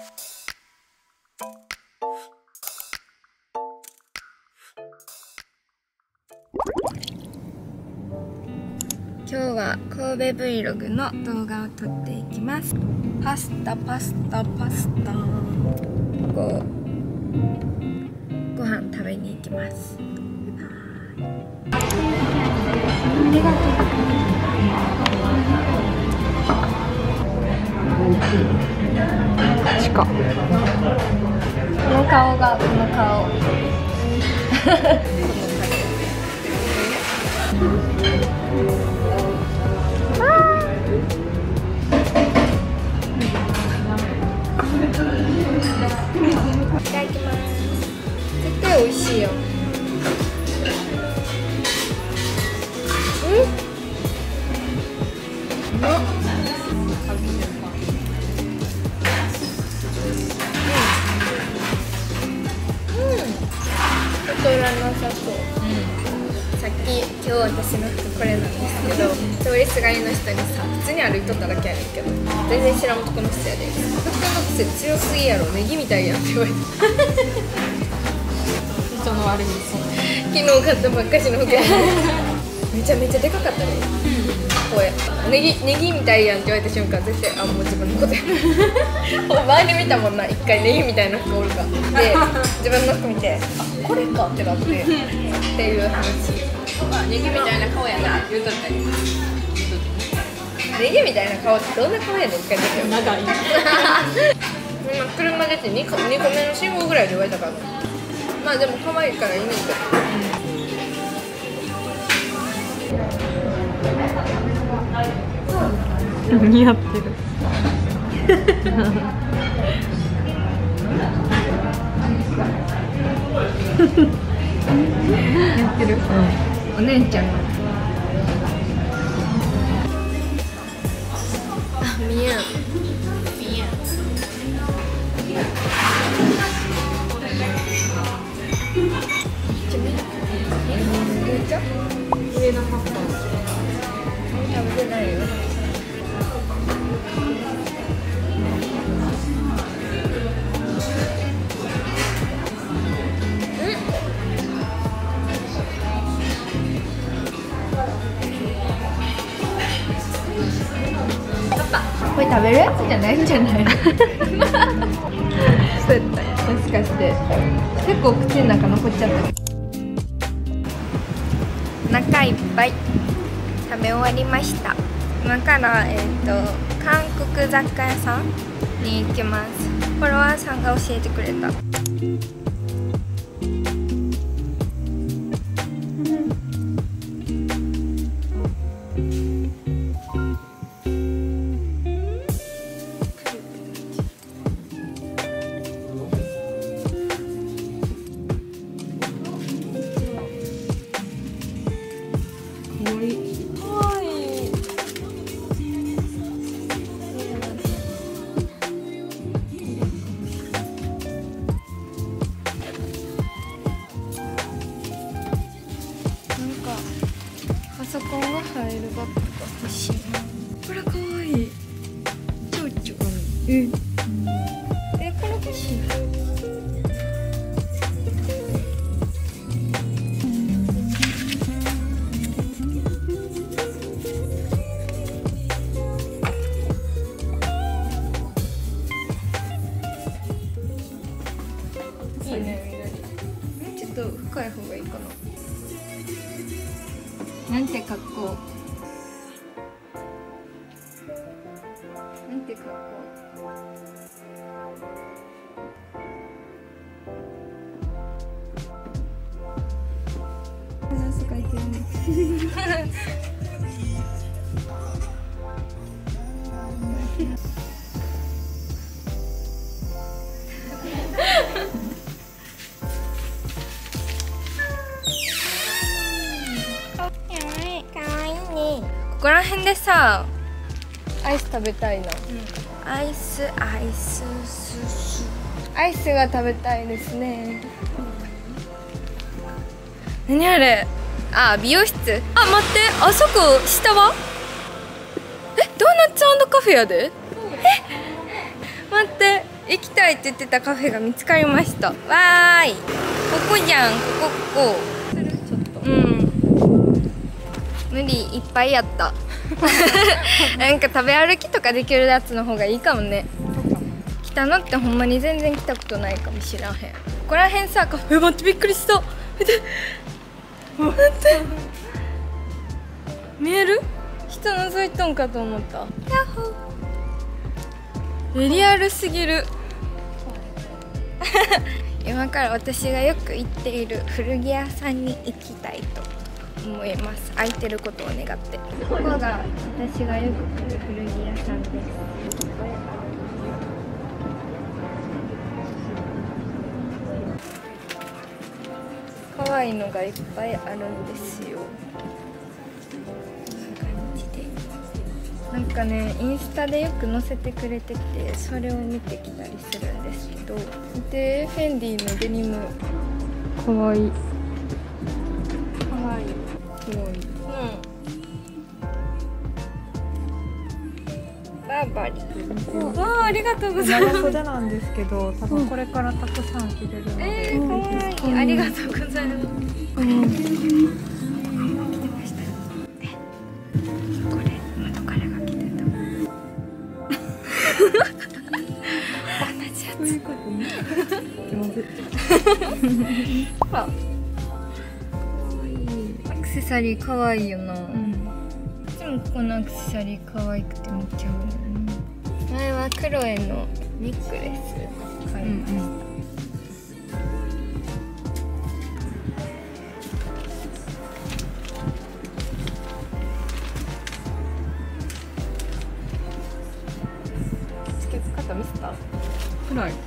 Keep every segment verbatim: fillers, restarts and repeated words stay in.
今日は神戸 Vlog の動画を撮っていきます。パスタパスタパスタこうご飯食べに行きます。ありがとう。近っ。この顔がこの顔いただきます。絶対美味しいよ。うん。うまっ。うん。うん。ちょっと裏のさそう。うん。さっき今日私の服これなんですけど、通りすがりの人にさ、普通に歩いとっただけやねんけど、全然知らん男の人やで、服の癖強すぎやろ、ネギみたいやんって言われた。 人の悪いそう昨日買ったばっかしの服やねめちゃめちゃでかかったね、これネギネギみたいやんって言われた瞬間絶対あもう自分のことや周り見たもんな、一回ネギみたいな服おるかで自分の服見てあこれかってなってっていう話。 ネギみたいな顔やな言うとったりネギみたいな顔ってどんな顔やねんって感じだよ。 長い今車出て 2, 個にこめの信号ぐらいで言われたから、まあでも可愛いからいいねんけど、 うん、似合ってるやってる、うん、 お姉ちゃんのあ、見えん見えん上の葉っぱ食べてないよ。これ食べるやつじゃないんじゃないの？そうやったんや。もしかして結構口の中残っちゃった。お腹いっぱい食べ終わりました。今からえっと韓国雑貨屋さんに行きます。フォロワーさんが教えてくれた。パソコンが入るバッグが欲しいな。これかわいい。ちょうちょえ、うん、え、これ欲しい。いいね、緑。ちょっと深い方がいいかな。なんて格好。なんて格好。汗かいてるね。ここら辺でさ、アイス食べたいな、うん、アイスアイスススアイスが食べたいですね。何あれ、あ、美容室。あ、待って、あそこ下はえ、ドーナツ&カフェやで。え、待って、 行きたいって言ってたカフェが見つかりました。わーい、ここじゃん、ここここ。ちょっとうん無理、いっぱいやったなんか食べ歩きとかできるやつの方がいいかもね。北野ってほんまに全然来たことないかもしらへん。ここら辺さ、カフェ、待ってびっくりした。待って待って見える？人覗いとんかと思った。ヤッホー、リアルすぎる今から私がよく行っている古着屋さんに行きたいと思います。空いてることを願って。ここが私がよく来る古着屋さんです。可愛いのがいっぱいあるんですよ。なんかね、インスタでよく載せてくれてて、それを見てきたりするんですけど、でフェンディのデニムかわいい。 かわいい。 かわいい。うん。バーバリー。わあ、ありがとうございます。 長袖なんですけど、多分これからたくさん着れるので。 えー、かわいい。ありがとうございます。これ。アクセサリー可愛いよな。うん、いつもこのアクセサリー可愛くてめっちゃ多い。前はクロエのネックレス買いました。うんうん、チケット見せた？ くらい。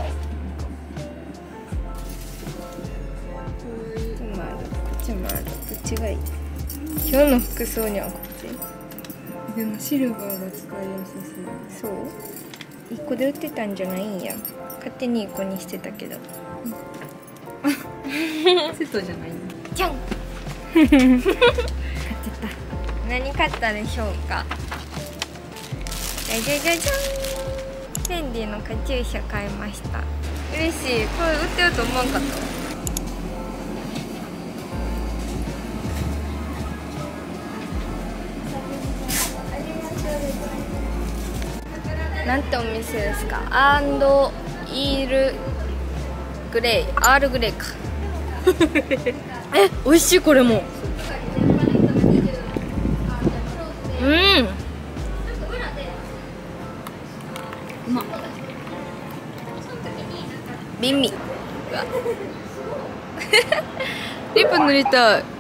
どっちがいい？今日の服装にはこっち。 でもシルバーが使いやすそう。いっこで売ってたんじゃないんや。勝手にいっこにしてたけど。 セットじゃないの？ じゃん買ってた。何買ったでしょうか？じゃじゃじゃじゃん。フェンディのカチューシャ買いました。嬉しい。これ売ってると思わんかった。なんてお店ですか？アンドイールグレイ、アールグレイか。え、美味しいこれも。うん。 うまっ。 ビンミ。リップ塗りたい。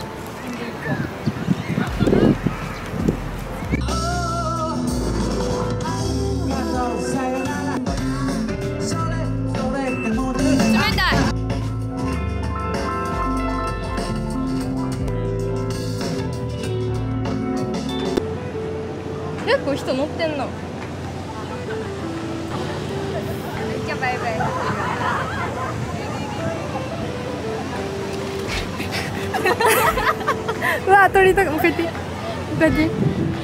結構人乗ってんな。めっちゃバイバイ。 うわ、撮りたく、もう一回言って。もう一回言って。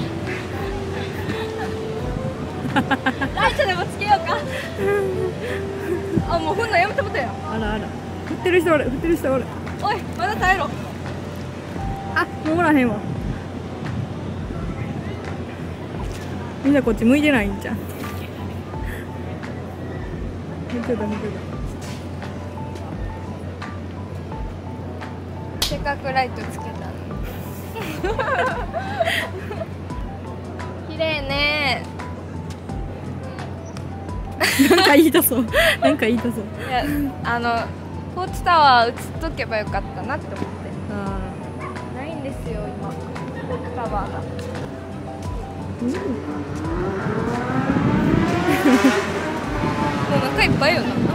ライトでもつけようか。あ、もうほんなやめてもたよ。 あらあら。振ってる人おる、振ってる人おる。 おい、まだ耐えろ。 あ、もうおらへんわ。みんなこっち向いてないんじゃん。見てた見てた。せっかくライトつけたの。綺麗ね。 なんか言いたそう。なんか言いたそう。 いや、あのポーチタワー映っとけばよかったなって思って。 ああ。ないんですよ今。ポーチタワーが。 うん、 もうお腹いっぱいよな。